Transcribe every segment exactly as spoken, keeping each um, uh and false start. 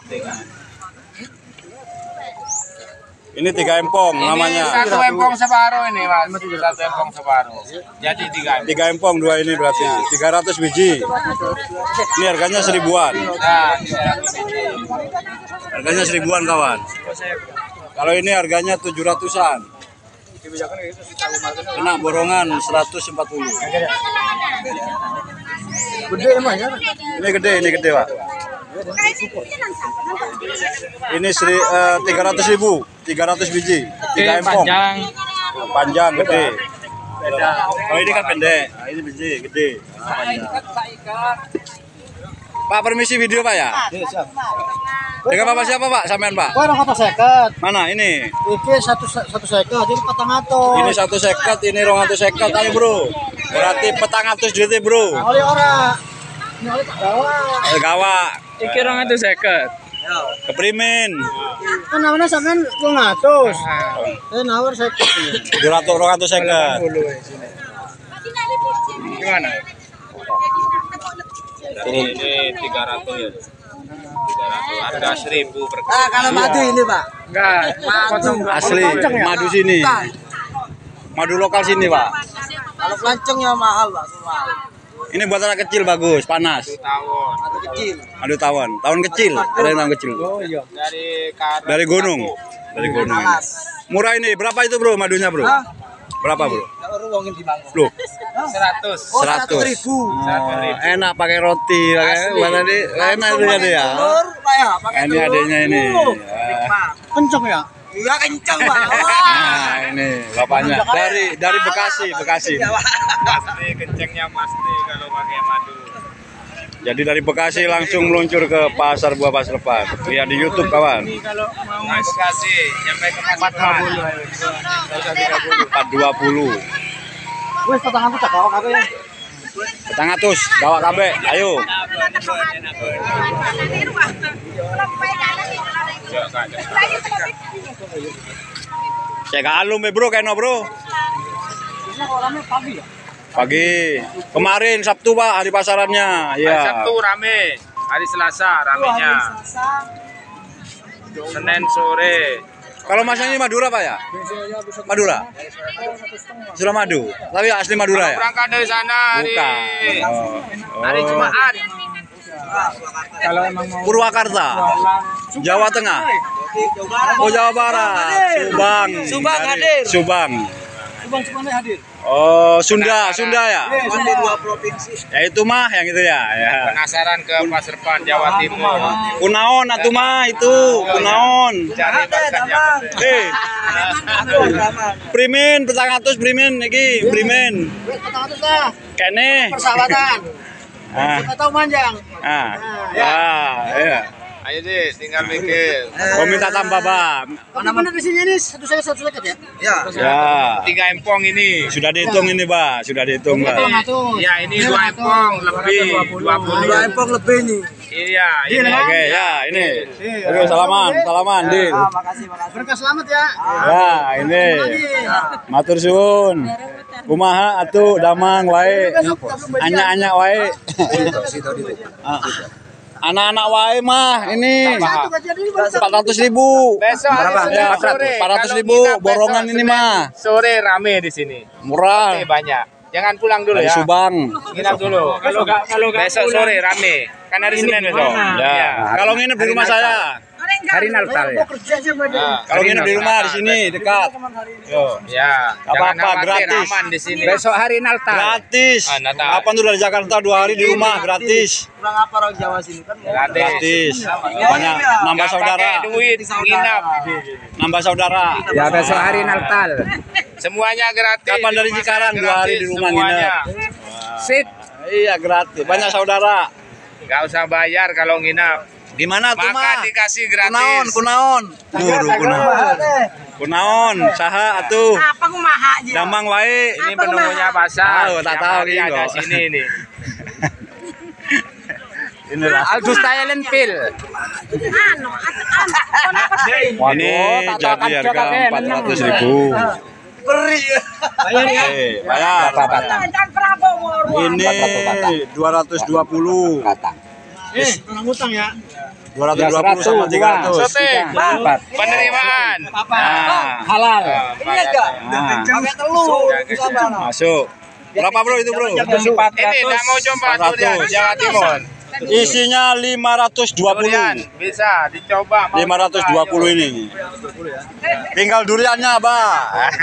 Ini tiga empong ini namanya. Satu empong separuh ini mas. Satu empong separuh. Jadi tiga. Tiga empong dua ini berarti tiga ratus biji. Ini harganya seribuan. Nah, Harganya seribuan kawan. Kalau ini harganya tujuh ratusan. Kena borongan seratus empat puluh. Gede emang ya? Ini gede, ini gede pak. Ini seri tiga ratus ribu, tiga ratus biji, tiga empong. panjang. Panjang, gede. Oh ini kan pendek, nah, ini biji gede. Nah, Pak permisi video pak ya? Dengan bapak siapa pak? Sampean pak? Kau orang kata seket. Mana ini? Ini satu satu seket, jadi petang atus. Ini satu seket, ini rong atus seket, ayo bro. Berarti petang atus duitnya bro. Oleh orang, ini oleh gawa. Ayo gawa. Iki rong atus seket. Keprimin. Kan namanya sampean dua ratus. Eh nawar seket. Tujuh ratus rong atus seket. Gimana? Ini tiga ratus ya. tiga ratus harga seribu per kilo. Ah kalau madu ini pak. Enggak, Asli, madu sini. Madu lokal sini pak. Kalau pelancong ya mahal pak semua. Ini buat anak kecil bagus, panas. Tawon. Madu kecil. Madu tawon, tawon kecil, ada yang tawon kecil. Oh iya. Dari Karang. Dari gunung, dari gunung. Murah ini, berapa itu bro madunya bro? Berapa bro? Kalau ruangin di bangku. Loh, seratus. Oh, seratus ribu. Oh, enak pakai roti, pakai mana nih? Enak itu ya dia. ya. Telur, Pak ya, pakai Ini telur. adanya ini. Kenceng ya? Iya kenceng pak. Nah ini bapaknya dari dari Bekasi, Bekasi. Pasti kencengnya pasti kalau pakai madu. Jadi dari Bekasi langsung meluncur ke pasar buah Paslepan. Lihat di YouTube kawan. Kalau mau Bekasi sampai ke empat puluh. empat dua puluh. Wes petang aku cak gawak apa ya? Petang atus, bawa kabe. Ayo. Cek alum ya bro, keno bro. Pagi ya? Pagi. Kemarin Sabtu pak hari pasarannya. Hari Iya. Sabtu rame, hari Selasa ramenya. Senin sore. Kalau masnya ini Madura pak ya? Madura. Sudah madu. Tapi asli Madura ya? Berangkat dari sana hari Bukan. Oh. hari Oh. Jumat. Kalau emang mau Purwakarta, Jawa Tengah, oh Jawa Barat, Subang, Subang dari- hadir. Subang, Subang semuanya hadir. oh Sunda, Sunda ya, Di dua provinsi. ya itu mah yang itu ya, ya. penasaran ke Paslepan Jawa Timur. Kunaon atuh mah itu, kunaon, Cari bakatnya. eh, primin, petang atus primin, iki primin, Wes petang atus lah. kene, Persahabatan. ah, Kita tahu manjang. ah, ya, ya. Ayo deh, tinggal mikir. Kau minta tambah bang, Mana mana di sini ini satu saya satu seket ya? Ya. ya. Tiga empong ini. Sudah dihitung ini, Pak. Sudah dihitung, Pak. Ya ini dua empong lebih dua puluh. Dua empong lebih nih. Iya, ini. Oke, ya, ini. Oke, salaman, salaman, Dil. Makasih, makasih. Berkah selamat ya. Ya, ini. Matur suwun. Kumaha atuh damang wae. Anya-anya wae. Ah. Anak-anak wae mah ini empat ratus ribu. Besok Berapa? hari Ya, sore. empat ratus Kalau ribu nginap borongan besok ini Senin mah. Sore rame di sini. Murah. Oke, banyak. Jangan pulang dulu Dari ya. Subang. Nginap dulu. Kalau nggak kalau besok sore rame. Kan hari Senin besok. Ya. Kalau nginep di rumah saya. Hari Natal ya. Nah, Kalau nginep di rumah di sini dekat. Yo. Ya. Apa-apa, gratis. Aman di sini. Besok hari Natal. Gratis. Ah, Natal. Apa tuh dari Jakarta dua hari di rumah gratis. Kurang apa orang Jawa sini kan? Gratis. Gratis. Banyak nambah Nggak saudara. pakai duit, nginap. Nambah saudara. Ya besok hari Natal. Semuanya gratis. Kapan dari Rumah Cikarang sakit dua hari gratis, di rumah semuanya. nginep. Sip. Iya gratis. Banyak saudara. Nggak usah bayar kalau nginap. Di mana tuh mah? Maka dikasih Kunaon, gratis. kunaon. Guru kunaon. Kunaon, saha atuh. Apa kumaha aja? Damang wae. Ini penemunya pasar. Tahu, tak Tiap tahu hari gitu. ada sini nih. Inilah. Aldus Thailand Pil. Anu, Ini jadi harga empat ratus ribu. beri. Bayar ya. Bayar. Ini dua ratus dua puluh. Katang. Eh, orang utang ya. dua ratus dua puluh sama tiga ratus. Syuting. Empat. Penerimaan. Nah, Halal. Ini enggak? nah, Pakai telur. Sama. masuk. Berapa bro itu bro? Empat Ini nggak mau coba empat ratus. durian Jawa Timur. Isinya lima ratus dua puluh. Durian bisa dicoba. Mau lima ratus dua puluh ini. Tinggal duriannya, Pak.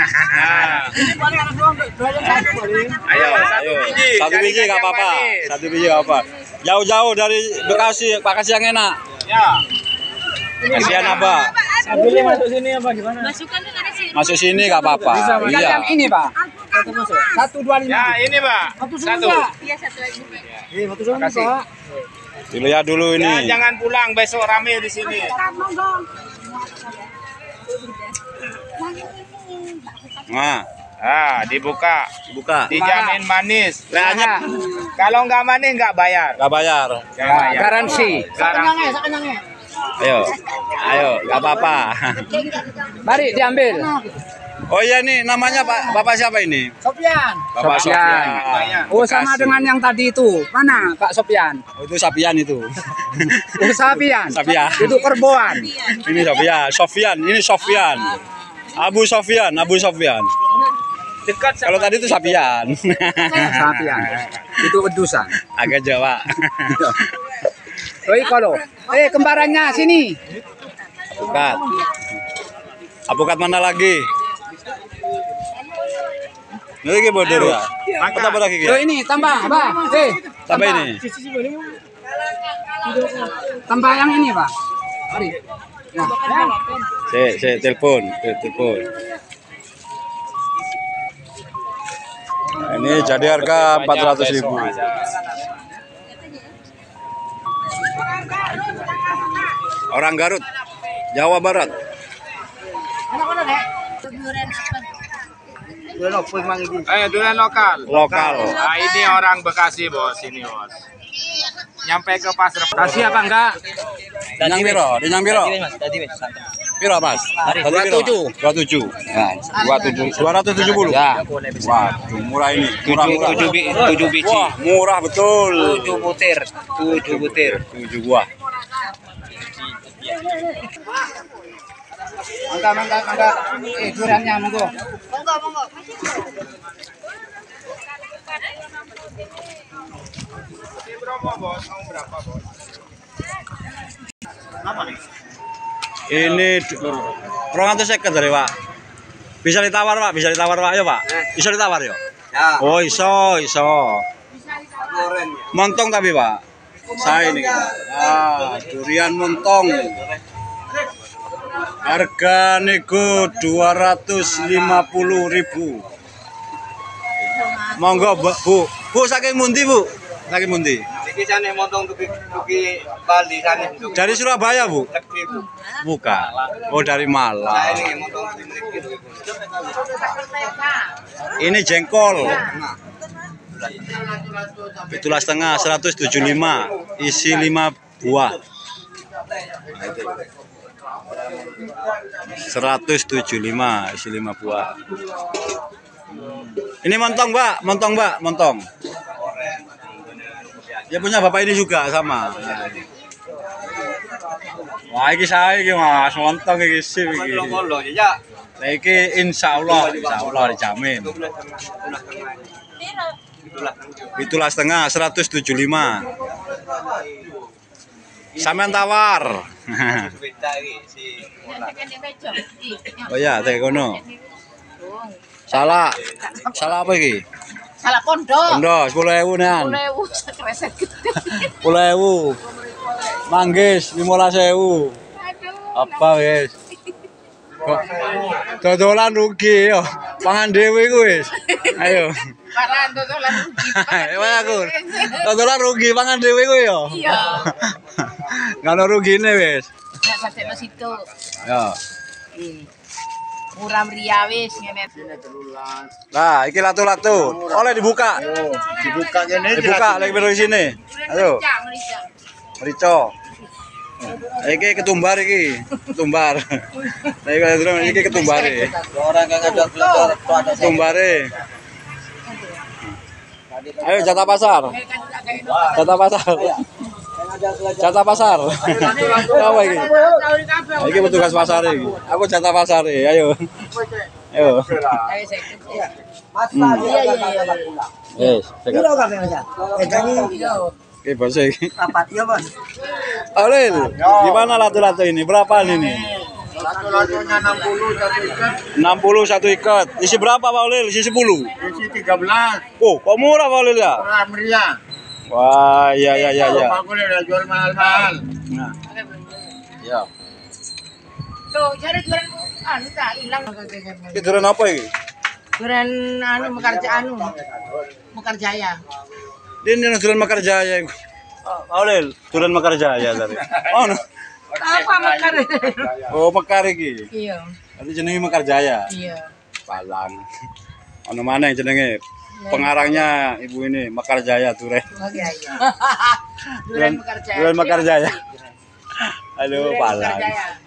Ayo, satu biji. Satu biji Carikan nggak yang apa-apa. manis. Satu biji nggak apa. Jauh-jauh dari Bekasi, Bekasi yang enak. Ya. Kasihan Abah. Sambilnya masuk sini apa gimana? Masuk sini nggak apa-apa. Bukan Iya. yang ini, Pak. Satu dua lima. Ya, ini, Pak. Satu. Iya, satu sama Pak. Dilihat dulu Ya, ini. jangan pulang besok rame di sini. Nah, Ah, dibuka. buka. Dijamin manis. Kayaknya Kalau nggak manis nggak bayar. nggak bayar. Nggak bayar. Garansi. Sekarang Kenyangnya, kenyangnya. Ayo, ayo, nggak apa-apa. Mari diambil. Oh iya nih, namanya Pak, Bapak siapa ini? Sofian. Bapak Sofian. Sofian. Oh, sama Bekasi. dengan yang tadi itu. Mana Pak Sofian? Oh, itu Sapian itu. Oh, Sofian. Sapian. Itu Kerboan. Ini Sofian, Sofian, ini Sofian. Abu Sofian, Abu Sofian. dekat sama Kalau tadi itu Sapian. Sofian. Itu Wedusan. Agak Jawa. Oi kalau. Eh, kembarannya sini. Apukat. Apukat mana lagi? Ini lagi bodoh ya. Apa tambah lagi Oh, ya? ini tambah, Pak. Eh, Tambah ini. tambah yang ini, Pak. Mari. Ya. Saya saya telepon, saya telepon. Ini jadi harga empat ratus ribu. Orang Garut, Jawa Barat. Eh, durian lokal. Lokal. Nah, ini orang Bekasi, Bos. Ini, Bos. Nyampe ke pasar. Kasih apa enggak? Dinyang piro? Dinyang piro? Piro, Mas? Dua tujuh. Dua tujuh. Dua tujuh. Dua ratus tujuh puluh. Ya. Wah, murah ini. Murah, murah. Tujuh, bi- tujuh biji. Wah, murah betul. Tujuh butir. Tujuh butir. Tujuh buah. Mangga, mangga, mangga. Eh, duriannya monggo. Ini kurang atau seket dari Pak. Bisa ditawar Pak, bisa ditawar Pak, ayo Pak. Bisa ditawar yo. Ya. Oh iso, iso. Montong tapi Pak. Saya ini. Ah, durian montong. Harga nego dua ratus lima puluh ribu. Monggo Bu. Bu, Bu saking mundi Bu? Saking mundi? Iki sana motong tuki tuki Bali sana. Dari Surabaya Bu? Tepi Bu. Bukan. Oh dari Malang. Ini motong tuki tuki. Ini jengkol. Itulah setengah seratus tujuh puluh lima, isi lima buah. seratus tujuh puluh lima, isi lima buah. Ini montong, Mbak, montong, Mbak, montong. Ya punya Bapak ini juga sama. Wah, ini saya ini Mas, montong ini sih iki. Ya. Nah, iki insya Allah, insya Allah dijamin. Itulah setengah seratus tujuh puluh lima. Sampean tawar. Oh ya, teh kono. Salah. Salah apa iki? Salah pondok. Pondok sepuluh ribu nan. sepuluh ribu sekreset gede. sepuluh ribu. Manggis lima belas ribu. Aduh. Apa wis? Kok dodolan rugi yo. Pangan dhewe ku wis. Ayo. Parah dodolan rugi. Ayo aku. Dodolan rugi pangan dhewe ku yo. Iya. Enggak ono rugine wis. Nek padekno situ. Ya. Murah meriah wis ngene. Nah, iki latu-latu. Oleh dibuka. Dibuka kene. Dibuka lagi di sini. Ayo. Cang, merica. Merica. Iki ketumbar iki, ketumbar. Nah, iki iki ketumbare. Orang yang ada keluar ada Ketumbare. Ayo jatah pasar. Jatah pasar. Jatah pasar. Apa iki? Iki petugas pasar iki. Aku jatah pasar iki. Ayo. Ayo. Mas, iya iya iya. Yes, Piro kabeh Mas? Bedane Oke, bos iki. papat ya, Bos. Aurel, gimana lato-lato ini? Berapaan ini? Satu-satunya enam puluh satu ikat. enam puluh satu ikat. Isi berapa Pak Aurel? Isi sepuluh. Isi tiga belas. Oh, kok murah Pak Aurel ya? Murah meriah. Wah, iya iya iya iya. Aku udah jual mahal-mahal. Nah. Ya. Tuh, cari duran anu tak hilang. Iki duren apa iki? Duran anu Mekarja anu. Mekarjaya. Din yang duren Mekarjaya iku. Pak Aurel, duren Mekarjaya tadi. Oh, no. Apa Mekar? Oh, Mekar iki. Iya. Tadi jenenge Mekarjaya. Iya. Palang. Ono mana yang jenenge? Pengarangnya ibu ini Mekarjaya Duren. Iya iya. Duran Mekarjaya. Duren Mekarjaya. Aduh, palang.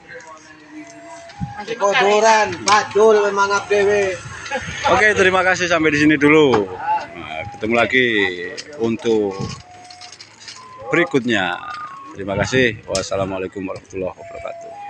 Kodoran, badul memang abdewe. Oke, terima kasih sampai di sini dulu. Nah, ketemu lagi untuk berikutnya. Terima kasih. Wassalamualaikum warahmatullahi wabarakatuh.